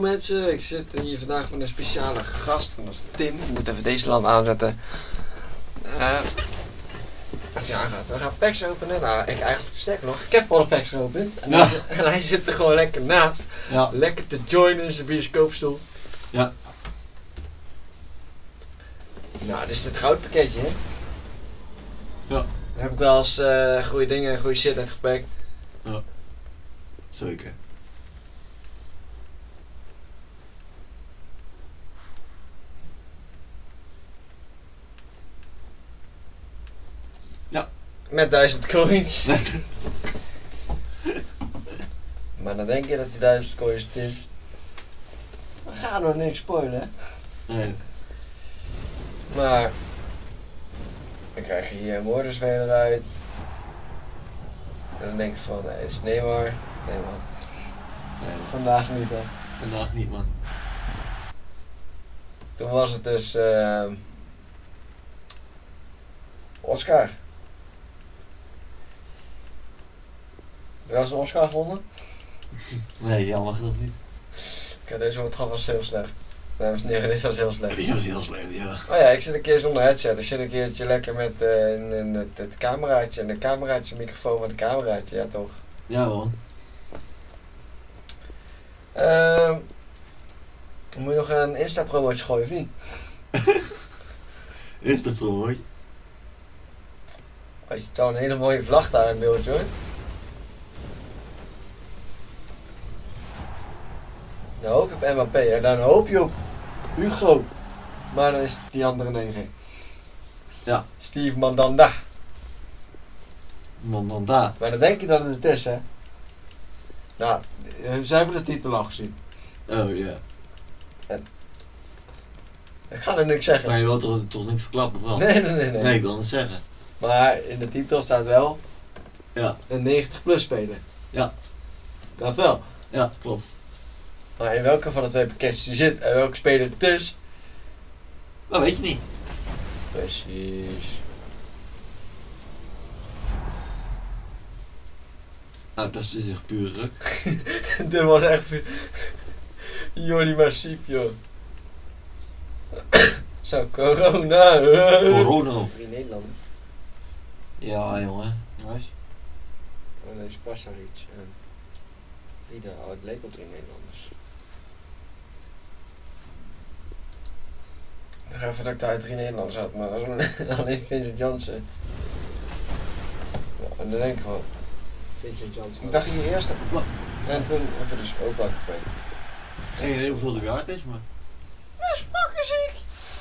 mensen, ik zit hier vandaag met een speciale gast, en dat is Tim. Ik moet even deze lamp aanzetten. Als hij aangaat, we gaan packs openen. Nou, sterker nog, ik heb al een packs geopend. En, en hij zit er gewoon lekker naast. Ja. Lekker te joinen in zijn bioscoopstoel. Ja. Nou, dit is het goudpakketje, hè? Ja. Daar heb ik wel eens goede dingen en goede shit uitgepakt. Ja. Zeker. Ja. Met 1000 coins. Maar dan denk je dat die 1000 coins het is. We gaan nog niks spoilen, hè? Nee. Maar dan krijg je hier moordersveler uit. En dan denk je van, nee, het is Neymar. Nee man. Nee, Vandaag niet, hè. vandaag niet, man. Toen was het dus Oscar. Heb je wel eens een Oscar gewonnen? Nee, jammer genoeg niet. Kijk, deze woordgrap was heel slecht. Dames en heren, dit was heel slecht. Die was heel slecht, ja. Oh ja, ik zit een keer zonder headset. Ik zit een keertje lekker met het cameraatje. En de cameraatje, microfoon van het cameraatje, ja toch? Ja, man. Moet je nog een Insta-promootje gooien of niet? Is de promootje? Je ziet wel een hele mooie vlag daar in beeld, hoor. Dan hoop je op MAP en dan hoop je op Hugo. Maar dan is het die andere 9. Ja. Steve Mandanda. Mandanda. Maar dan denk je dat het is, hè? Nou, zij hebben de titel al gezien. Oh, ja. Ik ga er niks zeggen. Maar je wilt toch niet verklappen, of wel? Nee. Nee, ik wil het zeggen. Maar in de titel staat wel Ja. een 90-plus speler. Ja. Dat wel. Ja, klopt. Maar in welke van de twee pakketjes die zit en welke speler het is? Dat weet je niet. Precies. Nou, dat is dus echt puur ruk. Dit was echt... Jordi Massiep, joh. Zo, corona. Corona. 3 Nederlanders. Ja, jongen. Nice. En deze Pasaric. En Ida, oh, het leek op 3 Nederlanders. Ik dacht even dat ik daar 3 Nederlanders had, maar was alleen Vincent Janssen. Ja, en dan denk ik van... Vincent Janssen. Ik dacht hier eerst. En toen heb ik dus ook wel gepakt. Geen idee hoeveel de kaart is, maar... Dat is fucking ziek!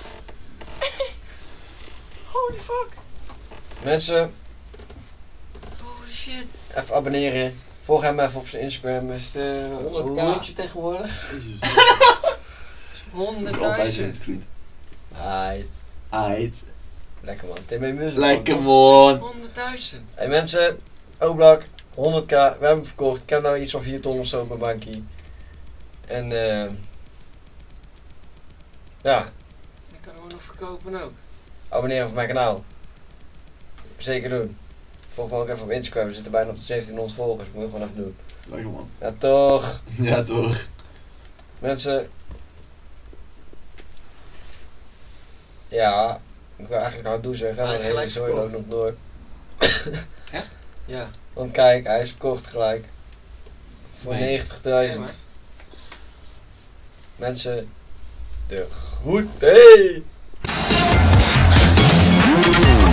Holy fuck! Mensen, holy shit! Even abonneren. Volg hem even op zijn Instagram. Is het 100k? Hoe heet je tegenwoordig? Jezus. 100.000. vriend. Aight. Aight. Lekker man. Tim Muziek. Lekker, man. 100.000. Hey mensen, Oblak, 100k. We hebben hem verkocht. Ik heb nou iets van 4 ton of zo op mijn bankje. En ja. Ik kan hem nog verkopen ook. Abonneren op mijn kanaal. Zeker doen. Volg me ook even op Instagram. We zitten bijna op de 1700 volgers. Moet je gewoon even doen. Lekker, man. Ja toch. Ja, toch. Mensen. Ja. Ik wil eigenlijk hard doen zeggen. Maar hij is zooi ook nog door. Echt? Ja. Want kijk, hij is verkocht gelijk. Voor 90.000. Mensen. De groet. Hey!